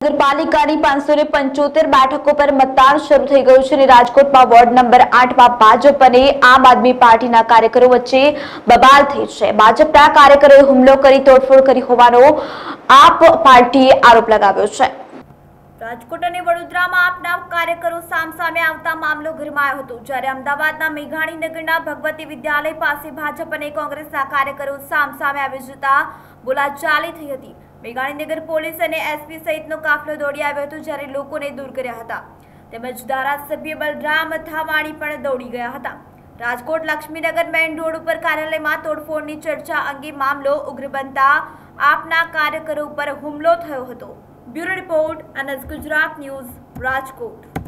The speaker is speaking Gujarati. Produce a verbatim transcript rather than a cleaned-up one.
નગરપાલિકાની પાંચસો ને પંચોતેર બેઠકો પર મતદાન શરૂ થઈ ગયું છે અને રાજકોટમાં વોર્ડ નંબર આઠમાં ભાજપ અને આમ આદમી પાર્ટીના કાર્યકરો વચ્ચે બબાલ થઈ છે। ભાજપના કાર્યકરોએ હુમલો કરી તોડફોડ કરી હોવાનો આપ પાર્ટીએ આરોપ લગાવ્યો છે। રાજકોટ અને વડોદરામાં આપના કાર્યકરો સામસામે આવતા મામલો ગરમાયો હતો, જ્યારે અમદાવાદના મેઘાણીનગરના ભગવતી વિદ્યાલય પાસે ભાજપ અને કોંગ્રેસના કાર્યકરો સામસામે આવી જતા બોલાચાલી થઈ હતી। મેઘાણીનગર પોલીસ અને એસપી સહિતનો કાફલો દોડી આવ્યો હતો, જ્યારે લોકોને દૂર કર્યા હતા, તેમજ ધારાસભ્ય બલરામ થાવાણી પણ દોડી ગયા હતા। રાજકોટ લક્ષ્મીનગર મેઇન રોડ ઉપર કાર્યાલયમાં તોડફોડની ચર્ચા અંગે મામલો ઉગ્ર બનતા આપના કાર્યકરો ઉપર હુમલો થયો હતો। Bureau report, NS Gujarat news, Rajkot.